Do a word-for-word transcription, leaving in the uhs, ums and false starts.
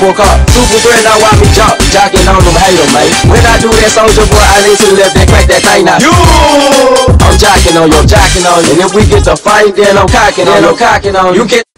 woke up. Super threat, now watch me jump. Jocking on them, hate them, man. When I do that soldier boy, I need to the left and crack that thing now. You! I'm jocking on you, I'm jocking on you. And if we get to fight, then I'm cocking on you, cocking on you. You can